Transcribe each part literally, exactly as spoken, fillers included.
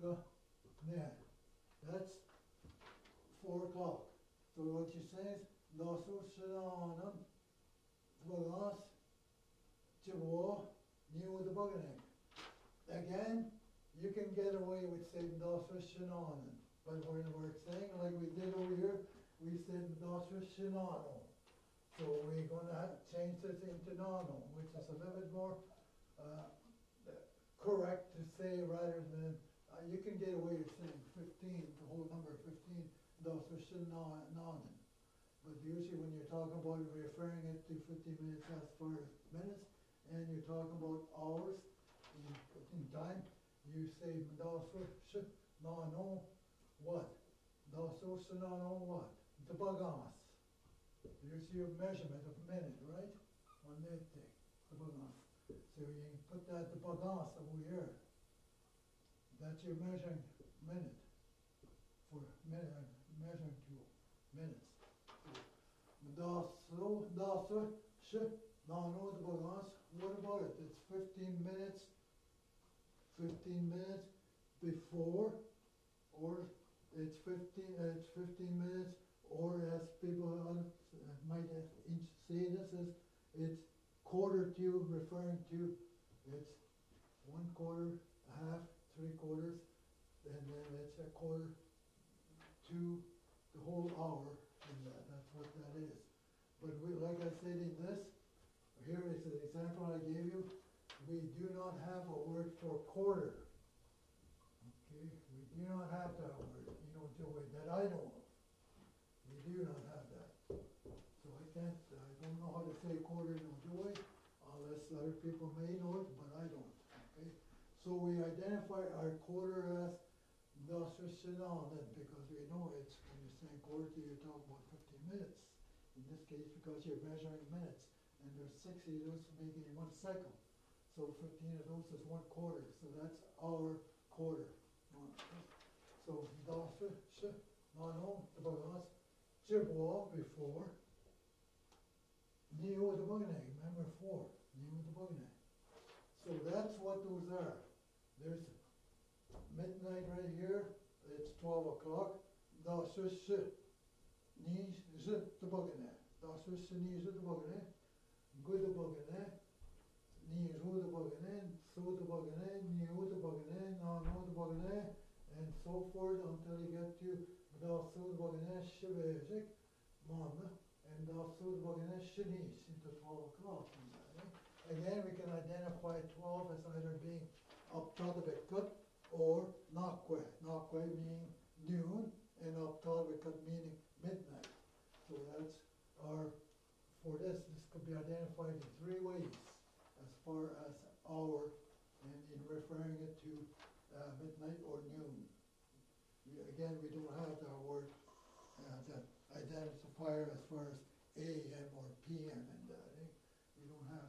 go, yeah, that's four o'clock. So what you're saying is, Nosso Shananan, Tvagas, Chivo, New with the Buganek. Again, you can get away with saying Nosso Shananan, but we're, we're saying like we did over here, we said Nosso Shanano. So we're gonna have, change this into Nano, which is a little bit more uh, correct to say rather than, uh, you can get away with saying fifteen, the whole number fifteen, Nosso Shananan. But usually when you're talking about referring it to fifteen minutes as far as minutes, and you're talking about hours in, in time, you say Nosso Shanano what? Nosso Shanano what? The Bagans. Here's your measurement of minute, right? On that thing, the bagans. So you can put that, the bagans over here. That's your measuring minute for minute, measuring tool, minutes. Daso, daso, sh, no, the bagans. What about it? It's fifteen minutes, fifteen minutes before, or it's fifteen, uh, it's fifteen minutes. Or as people might say this is, it's quarter to, referring to, it's one quarter, a half, three quarters, and then it's a quarter to the whole hour in that. That's what that is. But we, like I said in this, here is an example I gave you. We do not have a word for quarter. Okay, we do not have that word, you know, the way that I know of. We do not have that. So I can't, I don't know how to say quarter no joy, unless other people may know it, but I don't, okay? So we identify our quarter as Nosso Shananan, because we know it's, when you're saying quarter, you're talking about fifteen minutes. In this case, because you're measuring minutes, and there's sixty of those making one cycle. So fifteen of those is one quarter, so that's our quarter. So Nosso Shananan, the Bagas, Chibwa before, Neo with the Buganek, remember four, Neo with the Buganek. So that's what those are. There's midnight right here, it's twelve o'clock, das is Ni zit the Buganek, das is Ni zit the Buganek, good the Buganek, Ni ru the Buganek, so the Buganek, Neo the Buganek, no no the Buganek, and so forth until you get to das so the Buganek, Shivezik, Mama, and das so the Buganek, Shanish, into twelve o'clock. Again, we can identify twelve as either being up top of it cut or nakwe. Nakwe meaning noon, and up top of it cut meaning midnight. So that's our, for this, this could be identified in three ways as far as hour and in referring it to uh, midnight or noon. We, again, we don't have that word, uh, that identifier as far as A M or P M and that. Eh? We don't have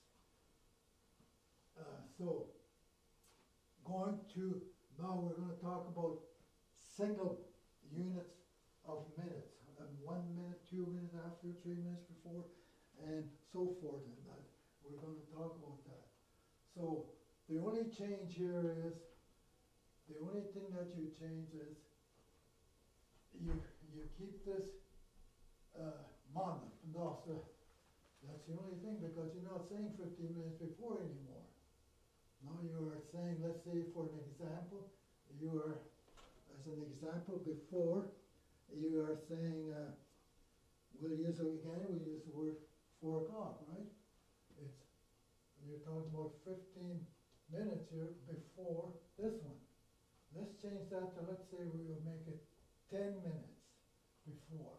those. Uh, so, going to, now we're going to talk about single units of minutes, and one minute, two minutes after, three minutes before, and so forth and that. We're going to talk about that. So, the only change here is, the only thing that you change is, you, you keep this uh, mana, that's the only thing, because you're not saying fifteen minutes before anymore. Now you are saying, let's say for an example, you are, as an example before, you are saying, uh, we'll use it again, we'll use the word four o'clock, right? It's, you're talking about fifteen minutes here before this one. Let's change that to, let's say we will make it ten minutes before.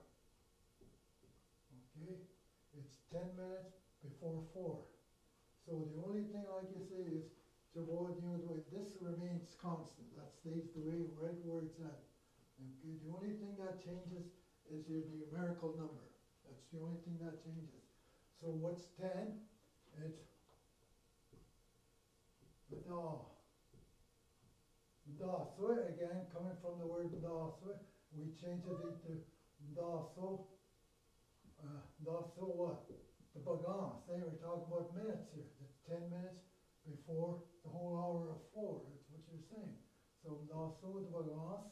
Okay? It's ten minutes before four. So the only thing, like you say, is to avoid, you know, this remains constant. That stays the way, right where it's at. Okay? The only thing that changes is your numerical number. That's the only thing that changes. So what's ten? It's B'da. B'da. Again, coming from the word B'da, we change it into B'da. Uh, B'da what? The bagan. Say we're talking about minutes here. It's ten minutes before the whole hour of four. That's what you're saying. So mdaso de bagans.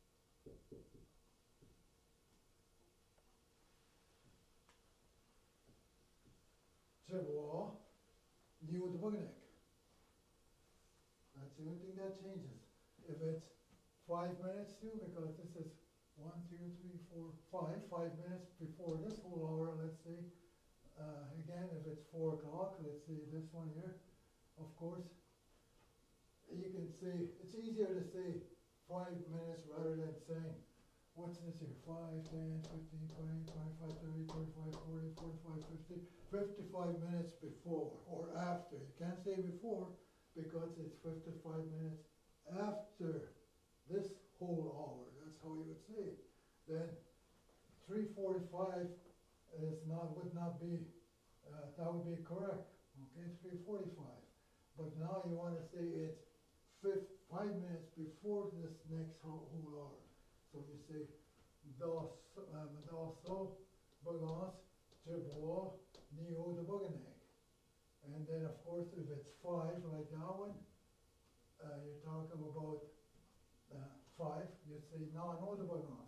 Trebois, new de baganek. That's the only thing that changes. If it's five minutes too, because this is one, two, three, four, five, five minutes before this whole hour, let's say. Uh, again, if it's four o'clock, let's say this one here, of course, you can say, it's easier to say five minutes rather than saying, what's this here, five, ten, fifteen, twenty, twenty-five, thirty, thirty-five, forty, forty-five, fifty, fifty-five minutes before or after. You can't say before because it's fifty-five minutes after this whole hour. That's how you would say it. Then three forty-five is not, would not be, uh, that would be correct, okay, three forty-five. But now you want to say it's fifth, five minutes before this next whole, whole hour. So you say, das, um, daso, bagans, trebois, neo de baganeg. And then of course if it's five like that one, uh, you're talking about uh, five, you say na no de bagans.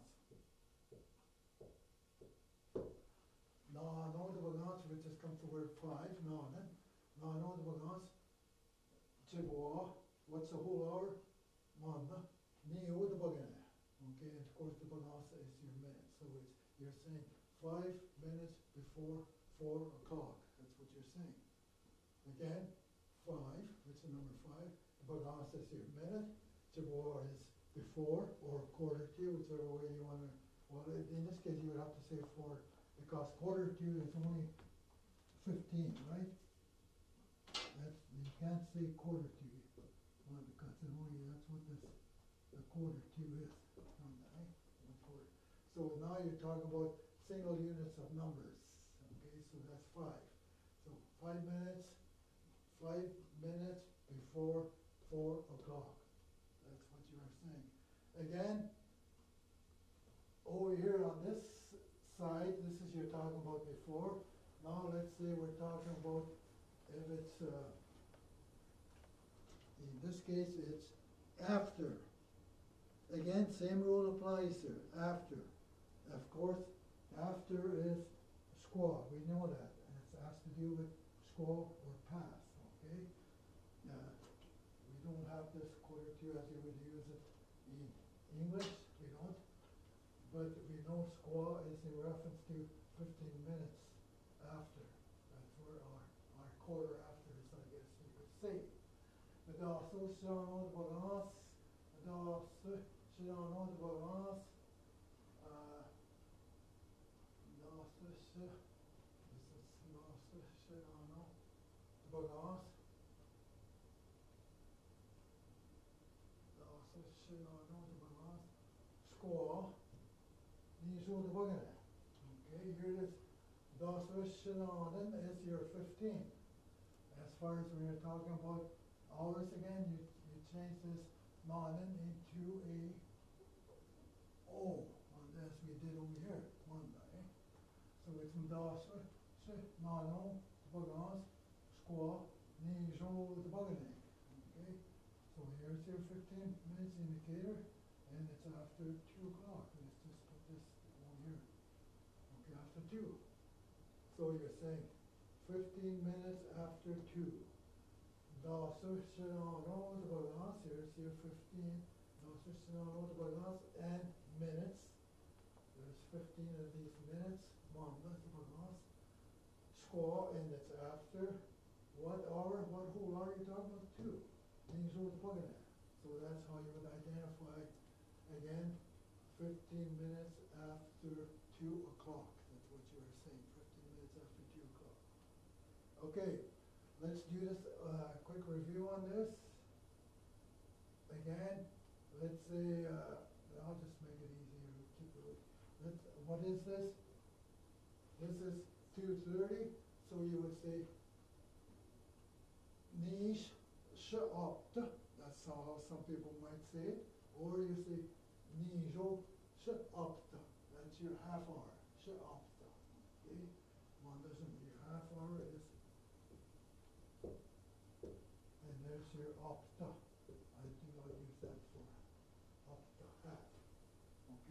Na no de bagans, which just comes to word five, na then. Na no de bagans, trebois, what's the whole hour? Manda, neo de baganeg. Okay, and of course the bagans is your minute. So it's, you're saying five minutes before four o'clock. That's what you're saying. Again, five, which is number five. Bagans is your minute. Trebois is before or quarter to, whichever way you want to. Well, in this case, you would have to say four because quarter to is only fifteen, right? That's, you can't say quarter to. Well, because it only, that's what this, the quarter to is. Right? One quarter. So now you're talking about single units of numbers. Okay, so that's five. So five minutes, five minutes before four o'clock. That's what you are saying. Again, over here on this side, this is you're talking about before. Now let's say we're talking about if it's, uh, in this case it's after. Again, same rule applies here, after. Of course, after is squaw, we know that. And it has to do with squaw or pass, okay? Uh, we don't have this quarter to as you would use it in English, we don't. But we know squaw is in reference to fifteen minutes after. That's where our, our quarter after is, I guess you could say. But also, Shano de Balance, and also, Shano de Balance, uh, Nasa, this is Nasa, Shano de Balance, Nasa, Shano de Balance, Squaw, Nijo de Bagana. Okay, here it is. Dasa Shananan is your fifteen. As far as we are talking about hours again, you, you change this nanan into a O, as we did over here, one day. So it's Dasa Shanano Bagans Squaw Nijo de Bagana. Okay, so here's your fifteen minutes indicator, and it's after two o'clock. Let's just put this one here. Okay, after two. So you're saying fifteen minutes after two. Dasa Shanano de Bagans, here's your fifteen. Dasa Shanano de Bagans and minutes. There's fifteen of these minutes. Manda de Bagans. Squaw, and it's after what hour, what whole hour are you talking about? Two. Nijo de Bagana. So that's how you would identify, again, fifteen minutes after two o'clock. That's what you were saying, fifteen minutes after two o'clock. Okay, let's do this, uh, quick review on this. Again, let's say, uh, I'll just make it easier. Keep it, let's, what is this? This is two thirty, so you would say, nish sha'apta. That's how some people might say it. Or you say, nijo sha'apta. That's your half hour. Sha'apta. Okay? One doesn't, your half hour is, and there's your apta. I think I'll use that for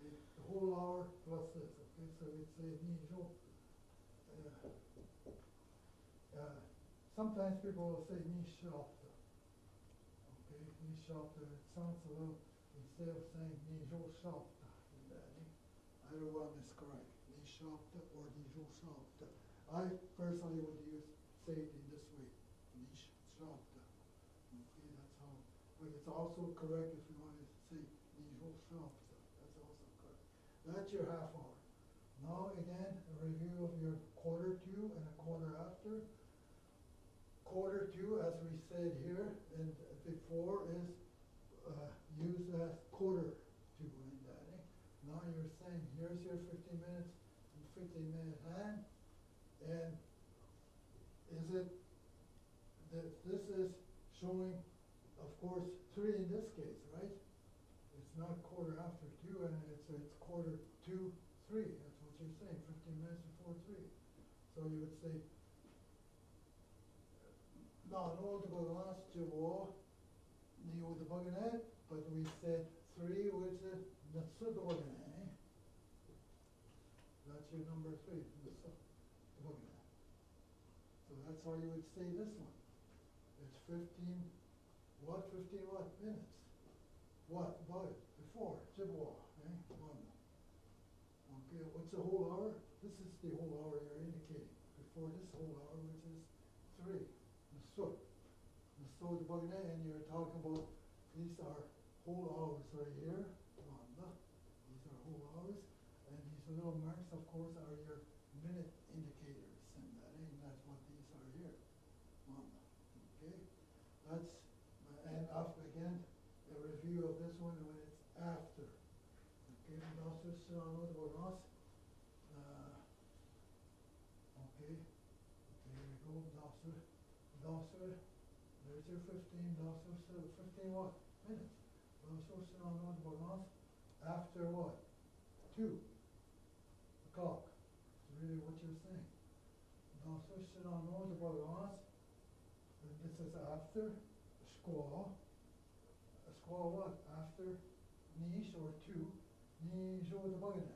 okay, the whole hour plus this, okay, so we'd say Nijó. Uh, uh, sometimes people will say Nishopta, okay, Nishopta, it sounds a little, instead of saying Nijó Shopta, I don't want this correct, Nishopta or Nijó Shopta. I personally would use, say it in this way, Nishopta, okay, that's how, but it's also correct if you want to say Nijó Shopta, that's also correct. That's your half hour. Now again, a review of your quarter to and a quarter after. Quarter to, as we said here and before, is uh, used as quarter to in that. Eh? Now you're saying here's your fifteen minutes and fifteen minute hand, and is it that this is showing, of course, three in this case, right? It's not quarter after two, and it's it's quarter to three. That's what you're saying. Fifteen minutes before three. So you would say. No, no, the last two war, the the bugger, but we said three, which is the sudorgan, eh? That's your number three, the sudorgan. So that's how you would say this one. It's fifteen, what, fifteen what minutes? What, about it, before, jibwa, eh? One. Okay, what's the whole hour? This is the whole hour you're indicating. Before this whole hour, which is three. So, so the bugger, and you're talking about these are whole hours right here. These are whole hours, and these little marks, of course, are your minute indicators, and that, and that's what these are here. Okay, that's and after again a review of this one when it's after. Okay, and also so I know about us. Uh, okay, there we go, also. Also, there's your fifteen, also fifteen what? Minutes. Also sit on one bonus after what? Two o'clock. It's really what you're saying. Also sit on one bonus. This is after squaw. A squaw what? After niche or two. Niche or the bugger.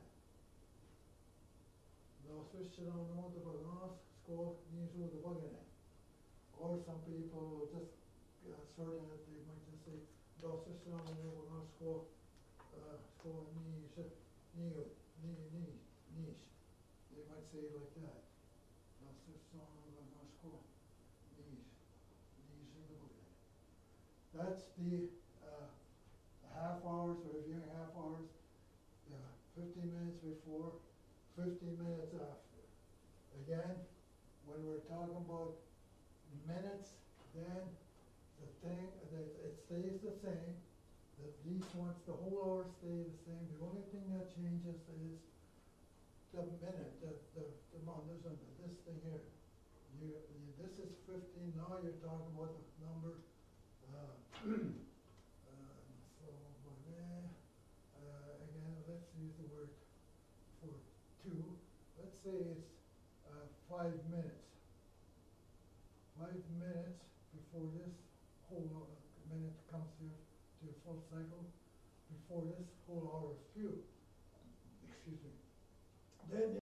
Also sit on one bonus. Squaw niche or the bugger. Or some people will just uh, certain that they might just say, "Dos system and they will not score, uh, score niche, niche, niche, niche." They might say it like that. Dos system will not score, niche, niche. That's the uh, half hours, reviewing half hours, uh, fifteen minutes before, fifteen minutes after. Again, when we're talking about minutes, then the thing that it stays the same. That these ones, the whole hour stay the same. The only thing that changes is the minute, the the the amount. This one, this thing here. You, you this is fifteen. Now you're talking about the number. Uh, uh, so uh, again, let's use the word for two. Let's say it's uh, five minutes. Five minutes before this whole uh, minute comes here to a full cycle, before this whole hour is through. Excuse me. Then